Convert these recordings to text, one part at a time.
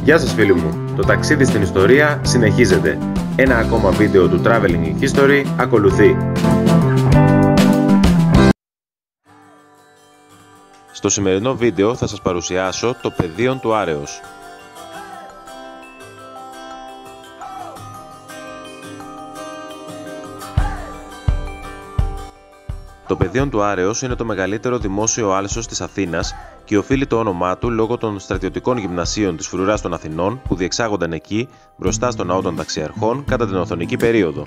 Γεια σας φίλοι μου, το ταξίδι στην ιστορία συνεχίζεται. Ένα ακόμα βίντεο του Traveling in History ακολουθεί. Στο σημερινό βίντεο θα σας παρουσιάσω το πεδίο του Άρεως. Το πεδίο του Άρεως είναι το μεγαλύτερο δημόσιο άλσος της Αθήνας και οφείλει το όνομά του λόγω των στρατιωτικών γυμνασίων της Φρουράς των Αθηνών που διεξάγονταν εκεί μπροστά στον ναό των Ταξιαρχών κατά την Οθωνική περίοδο.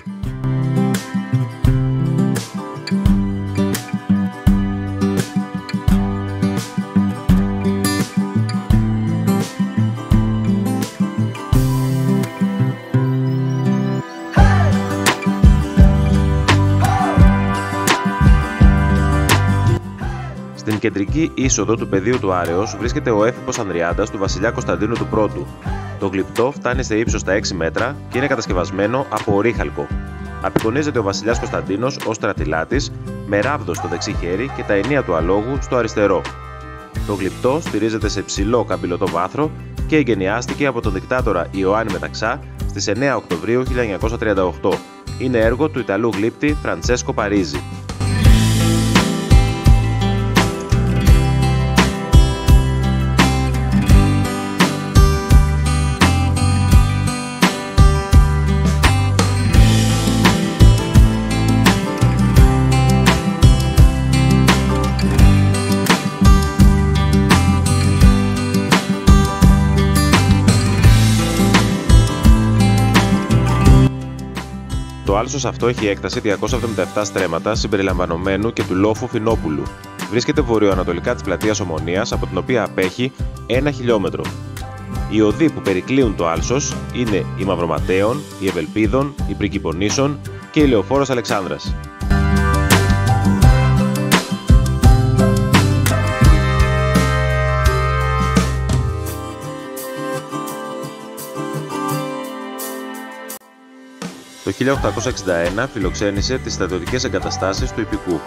Στην κεντρική είσοδο του πεδίου του Άρεως βρίσκεται ο έφυπος Ανδριάντας του βασιλιά Κωνσταντίνου του Πρώτου. Το γλυπτό φτάνει σε ύψος στα 6 μέτρα και είναι κατασκευασμένο από ορίχαλκο. Απεικονίζεται ο βασιλιάς Κωνσταντίνος ως στρατηλάτης με ράβδο στο δεξί χέρι και τα ενία του αλόγου στο αριστερό. Το γλυπτό στηρίζεται σε ψηλό καμπυλωτό βάθρο και εγκαινιάστηκε από τον δικτάτορα Ιωάννη Μεταξά στις 9 Οκτωβρίου 1938. Είναι έργο του Ιταλού γλύπτη Φραντσέσκο Παρίζι. Το άλσος αυτό έχει έκταση 277 στρέμματα συμπεριλαμβανομένου και του λόφου Φινόπουλου. Βρίσκεται βορειοανατολικά της πλατείας Ομονίας, από την οποία απέχει 1 χιλιόμετρο. Οι οδοί που περικλείουν το άλσος είναι η Μαυροματέων, η Ευελπίδων, η Πριγκιπονήσων και η Λεωφόρος Αλεξάνδρας. Το 1861 φιλοξένησε τις στρατιωτικές εγκαταστάσεις του Ιππικού.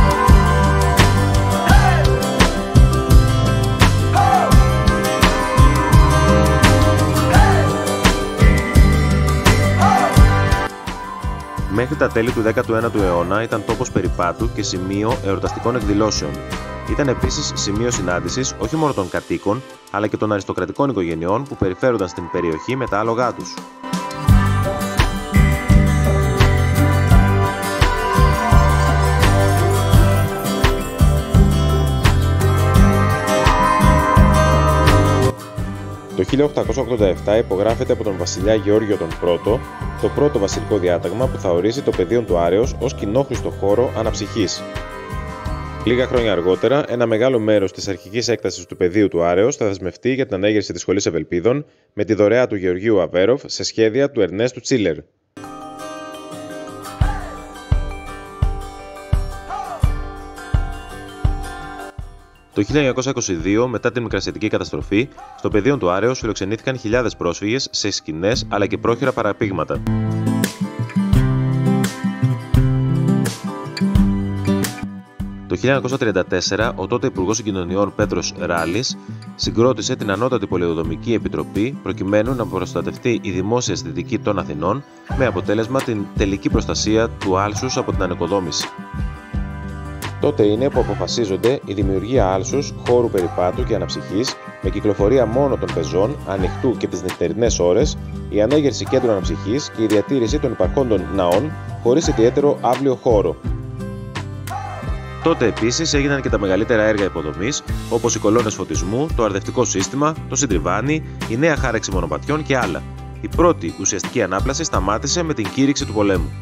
Μέχρι τα τέλη του 19ου αιώνα ήταν τόπος περιπάτου και σημείο εορταστικών εκδηλώσεων. Ήταν επίσης σημείο συνάντησης όχι μόνο των κατοίκων, αλλά και των αριστοκρατικών οικογενειών που περιφέρονταν στην περιοχή με τα άλογά τους. Το 1887 υπογράφεται από τον βασιλιά Γεώργιο τον Πρώτο το πρώτο βασιλικό διάταγμα που θα ορίσει το πεδίο του Άρεως ως κοινόχρηστο χώρο αναψυχής. Λίγα χρόνια αργότερα, ένα μεγάλο μέρος της αρχικής έκτασης του πεδίου του Άρεως θα δεσμευτεί για την ανέγερση της Σχολής Ευελπίδων με τη δωρεά του Γεωργίου Αβέροφ σε σχέδια του Ερνέστου Τσίλερ. Το 1922, μετά την Μικρασιατική καταστροφή, στο πεδίο του Άρεως φιλοξενήθηκαν χιλιάδες πρόσφυγες σε σκηνές αλλά και πρόχειρα παραπήγματα. Το 1934, ο τότε Υπουργός Συγκοινωνιών Πέτρος Ράλης συγκρότησε την Ανώτατη Πολεοδομική Επιτροπή προκειμένου να προστατευτεί η δημόσια αισθητική των Αθηνών με αποτέλεσμα την τελική προστασία του άλσους από την ανοικοδόμηση. Τότε είναι που αποφασίζονται η δημιουργία άλσους, χώρου περιπάτου και αναψυχής με κυκλοφορία μόνο των πεζών, ανοιχτού και τις νυχτερινές ώρες, η ανέγερση κέντρου αναψυχής και η διατήρηση των υπαρχόντων ναών χωρίς ιδιαίτερο αύλιο χώρο. Τότε επίσης έγιναν και τα μεγαλύτερα έργα υποδομής, όπως οι κολόνες φωτισμού, το αρδευτικό σύστημα, το συντριβάνι, η νέα χάρεξη μονοπατιών και άλλα. Η πρώτη ουσιαστική ανάπλαση σταμάτησε με την κήρυξη του πολέμου.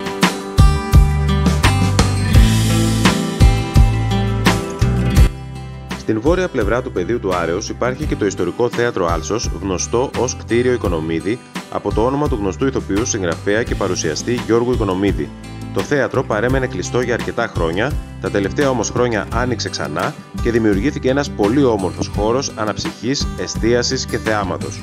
Στην βόρεια πλευρά του πεδίου του Άρεως υπάρχει και το ιστορικό θέατρο Άλσος, γνωστό ως κτίριο Οικονομίδη, από το όνομα του γνωστού ηθοποιού, συγγραφέα και παρουσιαστή Γιώργου Οικονομίδη. Το θέατρο παρέμενε κλειστό για αρκετά χρόνια, τα τελευταία όμως χρόνια άνοιξε ξανά και δημιουργήθηκε ένας πολύ όμορφος χώρος αναψυχής, εστίασης και θεάματος.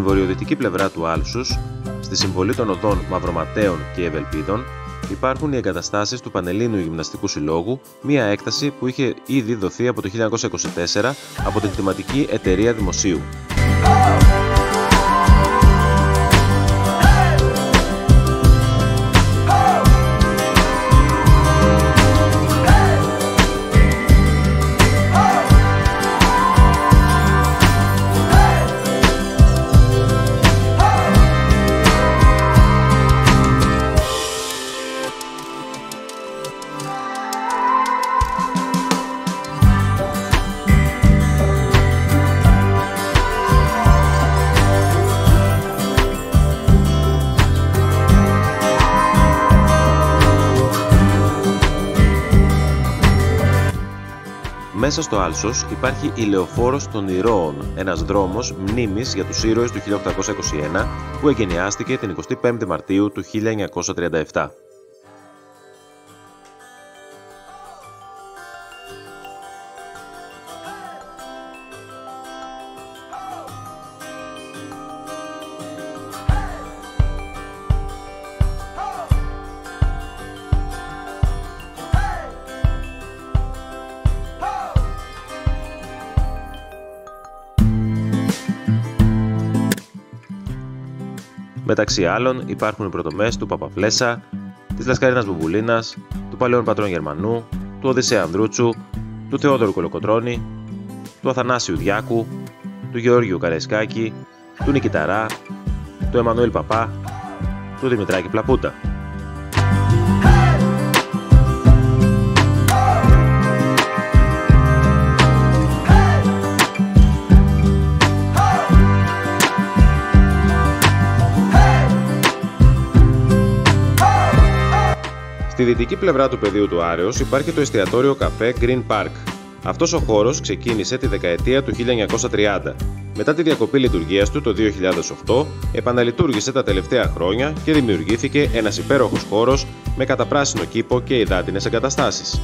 βορειοδυτική πλευρά του άλσους, στη συμβολή των οδών Μαυροματέων και Ευελπίδων, υπάρχουν οι εγκαταστάσεις του Πανελλήνιου Γυμναστικού Συλλόγου, μια έκταση που είχε ήδη δοθεί από το 1924 από την Κτηματική Εταιρεία Δημοσίου. Μέσα στο άλσος υπάρχει η Λεωφόρος των Ηρώων, ένας δρόμος μνήμης για τους ήρωες του 1821 που εγκαινιάστηκε την 25η Μαρτίου του 1937. Μεταξύ άλλων υπάρχουν οι πρωτομές του Παπαφλέσσα, της Λασκαρίνας Μπουμπουλίνας, του Παλαιών Πατρών Γερμανού, του Οδυσσέα Ανδρούτσου, του Θεόδωρου Κολοκοτρώνη, του Αθανάσιου Διάκου, του Γεώργιου Καραϊσκάκη, του Νικηταρά, του Εμμανουήλ Παπά, του Δημητράκη Πλαπούτα. Στη δυτική πλευρά του πεδίου του Άρεως υπάρχει το εστιατόριο καφέ Green Park. Αυτός ο χώρος ξεκίνησε τη δεκαετία του 1930. Μετά τη διακοπή λειτουργίας του το 2008, επαναλειτουργήσε τα τελευταία χρόνια και δημιουργήθηκε ένας υπέροχος χώρος με καταπράσινο κήπο και υδάτινες εγκαταστάσεις.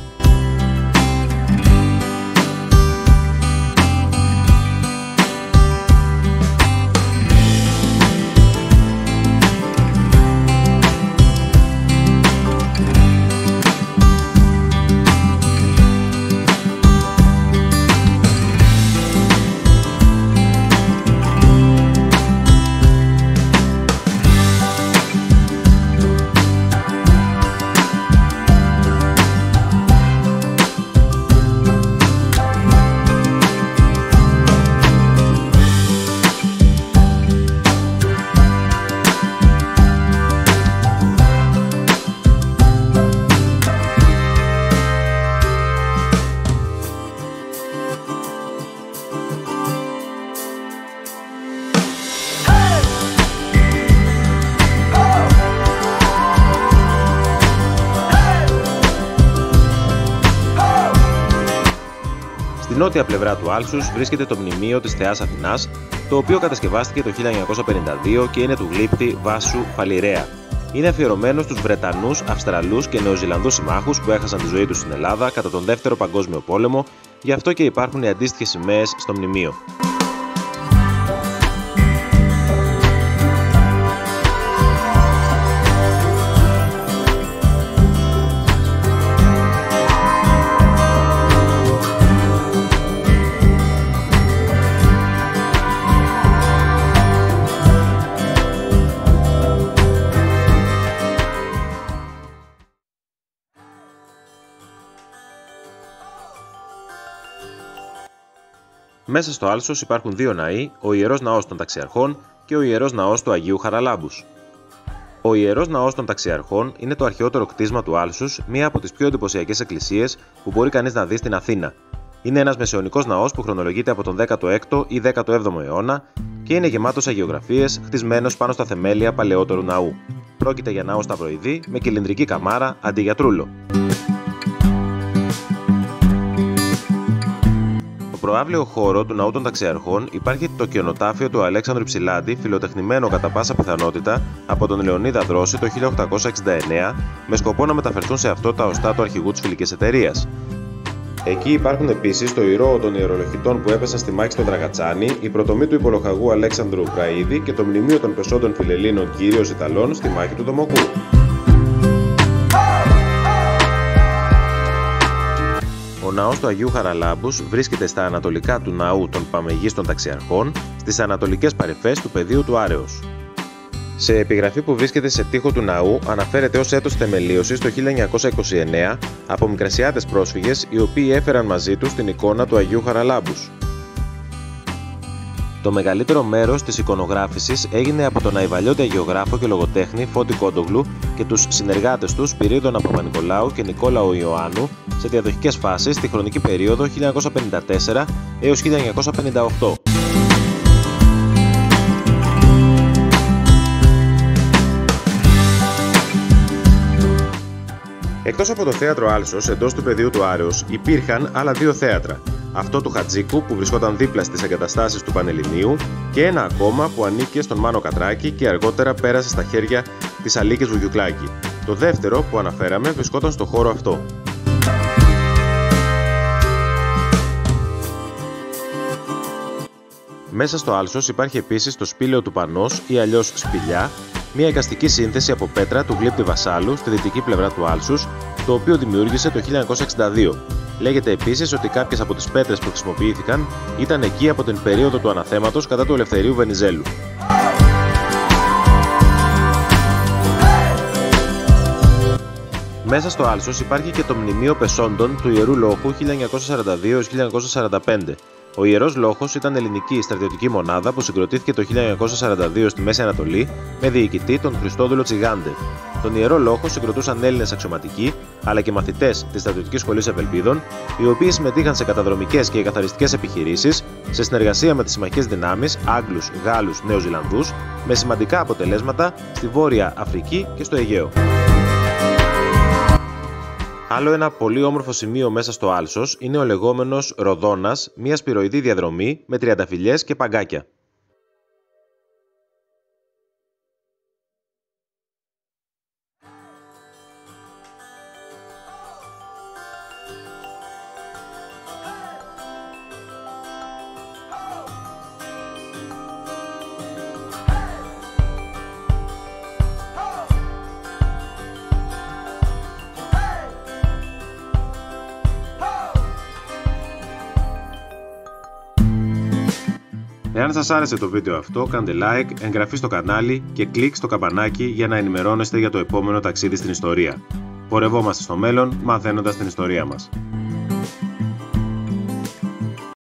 Στη νότια πλευρά του άλσους βρίσκεται το μνημείο της Θεάς Αθηνάς, το οποίο κατασκευάστηκε το 1952 και είναι του γλύπτη Βάσου Φαλιρέα. Είναι αφιερωμένο στους Βρετανούς, Αυστραλούς και Νεοζηλανδούς συμμάχους που έχασαν τη ζωή τους στην Ελλάδα κατά τον Δεύτερο Παγκόσμιο Πόλεμο, γι' αυτό και υπάρχουν οι αντίστοιχες σημαίες στο μνημείο. Μέσα στο άλσος υπάρχουν δύο ναοί, ο Ιερός Ναός των Ταξιαρχών και ο Ιερός Ναός του Αγίου Χαραλάμπους. Ο Ιερός Ναός των Ταξιαρχών είναι το αρχαιότερο κτίσμα του άλσους, μία από τις πιο εντυπωσιακές εκκλησίες που μπορεί κανείς να δει στην Αθήνα. Είναι ένας μεσαιωνικός ναός που χρονολογείται από τον 16ο ή 17ο αιώνα και είναι γεμάτος αγιογραφίες, χτισμένος πάνω στα θεμέλια παλαιότερου ναού. Πρόκειται για ναό σταυροειδή με κυλινδρική καμάρα αντί για τρούλο. Στο προαύλαιο χώρο του Ναού των Ταξιαρχών υπάρχει το κιονοτάφιο του Αλέξανδρου Ψηλάντη, φιλοτεχνημένο κατά πάσα πιθανότητα από τον Λεωνίδα Δρώση το 1869, με σκοπό να μεταφερθούν σε αυτό τα οστά του αρχηγού της Φιλικής Εταιρείας. Εκεί υπάρχουν επίσης το ιερό των ιερολοχητών που έπεσαν στη μάχη στο Δραγατσάνι, η πρωτομή του υπολοχαγού Αλέξανδρου Πραΐδη και το μνημείο των πεσόντων Φιλελλήνων κυρίως Ιταλών στη μάχη του Δομοκού. Ο ναός του Αγίου Χαραλάμπους βρίσκεται στα ανατολικά του ναού των Παμεγίστων Ταξιαρχών, στις ανατολικές παρυφές του πεδίου του Άρεως. Σε επιγραφή που βρίσκεται σε τοίχο του ναού αναφέρεται ως έτος θεμελίωσης το 1929 από Μικρασιάτες πρόσφυγες οι οποίοι έφεραν μαζί τους την εικόνα του Αγίου Χαραλάμπους. Το μεγαλύτερο μέρος της εικονογράφησης έγινε από τον αϊβαλιώτη αγιογράφο και λογοτέχνη Φώτη Κόντογλου και τους συνεργάτες του Σπυρίδωνα Παπα-Νικολάου και Νικόλαο Ιωάννου σε διαδοχικές φάσεις στη χρονική περίοδο 1954 έως 1958. Εκτός από το θέατρο Άλσος εντός του πεδίου του Άρεως υπήρχαν άλλα δύο θέατρα. Αυτό του Χατζίκου που βρισκόταν δίπλα στις εγκαταστάσεις του Πανελληνίου και ένα ακόμα που ανήκε στον Μάνο Κατράκη και αργότερα πέρασε στα χέρια της Αλίκης Βουγιουκλάκη. Το δεύτερο που αναφέραμε βρισκόταν στο χώρο αυτό. Μέσα στο Άλσος υπάρχει επίσης το σπήλαιο του Πανός ή αλλιώς σπηλιά, μια εικαστική σύνθεση από πέτρα του γλύπτη Βασάλου στη δυτική πλευρά του Άλσους, το οποίο δημιούργησε το 1962. Λέγεται επίσης ότι κάποιες από τις πέτρες που χρησιμοποιήθηκαν ήταν εκεί από την περίοδο του αναθέματος κατά του Ελευθερίου Βενιζέλου. Μέσα στο Άλσος υπάρχει και το μνημείο πεσόντων του Ιερού Λόχου 1942-1945. Ο Ιερός Λόχος ήταν ελληνική στρατιωτική μονάδα που συγκροτήθηκε το 1942 στη Μέση Ανατολή με διοικητή τον Χριστόδουλο Τσιγάντε. Τον Ιερό Λόχο συγκροτούσαν Έλληνες αξιωματικοί αλλά και μαθητές της Στρατιωτικής Σχολής Ευελπίδων, οι οποίοι συμμετείχαν σε καταδρομικές και εκαθαριστικές επιχειρήσεις σε συνεργασία με τις συμμαχικές δυνάμεις Άγγλους, Γάλλους, Νέους Ζηλανδούς, με σημαντικά αποτελέσματα στη Βόρεια Αφρική και στο Αιγαίο. Άλλο ένα πολύ όμορφο σημείο μέσα στο Άλσος είναι ο λεγόμενος Ροδόνας, μια σπυροειδή διαδρομή με τριανταφυλλιές και παγκάκια. Εάν σας άρεσε το βίντεο αυτό, κάντε like, εγγραφή στο κανάλι και κλικ στο καμπανάκι για να ενημερώνεστε για το επόμενο ταξίδι στην ιστορία. Πορευόμαστε στο μέλλον, μαθαίνοντας την ιστορία μας.